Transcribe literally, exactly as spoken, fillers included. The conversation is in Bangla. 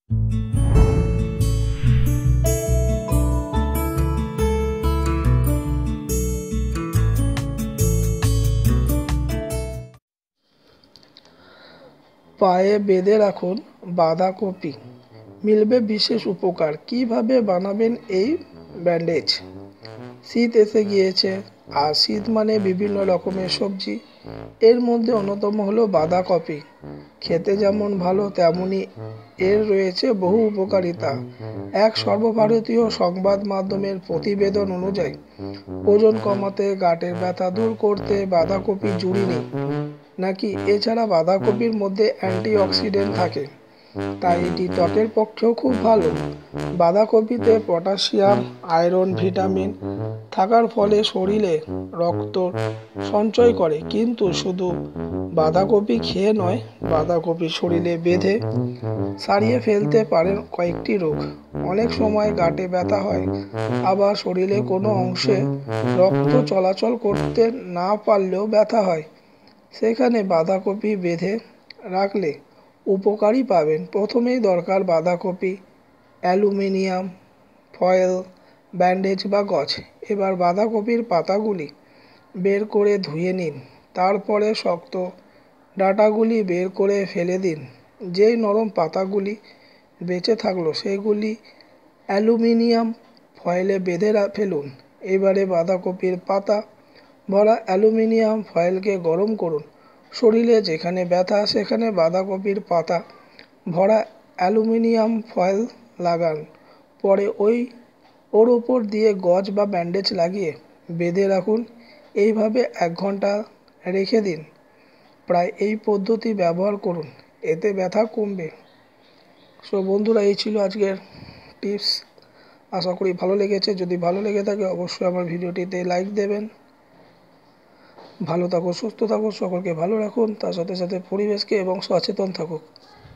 পায়ে বেঁধে রাখুন বাঁধাকপি, মিলবে বিশেষ উপকার। কিভাবে বানাবেন এই ব্যান্ডেজ? শীত এসে গিয়েছে, আর শীত মানে বিভিন্ন রকমের সবজি। এর মধ্যে অন্যতম হলো বাঁধাকপি। খেতে যেমন ভালো, তেমনি এর রয়েছে বহু উপকারিতা। এক সর্বভারতীয় সংবাদ মাধ্যমের প্রতিবেদন অনুযায়ী ওজন কমাতে, গাঁটের ব্যথা দূর করতে বাঁধাকপি জরুরি নাকি। এছাড়া বাঁধাকপির মধ্যে অ্যান্টিঅক্সিডেন্ট থাকে, তাই এটি ত্বকের পক্ষেও খুব ভালো। বাঁধাকপিতে পটাশিয়াম, আয়রন, ভিটামিন থাকার ফলে শরীরে রক্ত সঞ্চয় করে। কিন্তু শুধু বাঁধাকপি খেয়ে নয়, বাঁধাকপি শরীরে বেঁধে সারিয়ে ফেলতে পারেন কয়েকটি রোগ। অনেক সময় গাঁটে ব্যথা হয়, আবার শরীরে কোনো অংশে রক্ত চলাচল করতে না পারলেও ব্যথা হয়, সেখানে বাঁধাকপি বেঁধে রাখলে উপকারই পাবেন। প্রথমেই দরকার বাঁধাকপি, অ্যালুমিনিয়াম ফয়েল, ব্যান্ডেজ বা গজ। এবার বাঁধাকপির পাতাগুলি বের করে ধুয়ে নিন। তারপরে শক্ত ডাঁটাগুলি বের করে ফেলে দিন। যেই নরম পাতাগুলি বেঁচে থাকলো সেগুলি অ্যালুমিনিয়াম ফয়েলে বেঁধে ফেলুন। এবারে বাঁধাকপির পাতা ভরা অ্যালুমিনিয়াম ফয়েলকে গরম করুন। শরীরে যেখানে ব্যথা সেখানে বাঁধাকপির পাতা ভরা অ্যালুমিনিয়াম ফয়েল লাগান। পরে ওই ওর ওপর দিয়ে গজ বা ব্যান্ডেজ লাগিয়ে বেঁধে রাখুন। এইভাবে এক ঘন্টা রেখে দিন। প্রায় এই পদ্ধতি ব্যবহার করুন, এতে ব্যথা কমবে। সো বন্ধুরা, এই ছিল আজকের টিপস। আশা করি ভালো লেগেছে। যদি ভালো লেগে থাকে অবশ্যই আমার ভিডিওটিতে লাইক দেবেন। ভালো থাকুন, সুস্থ থাকুন, সকলকে ভালো রাখুন, তার সাথে সাথে পরিবেশকে এবং সচেতন থাকুক।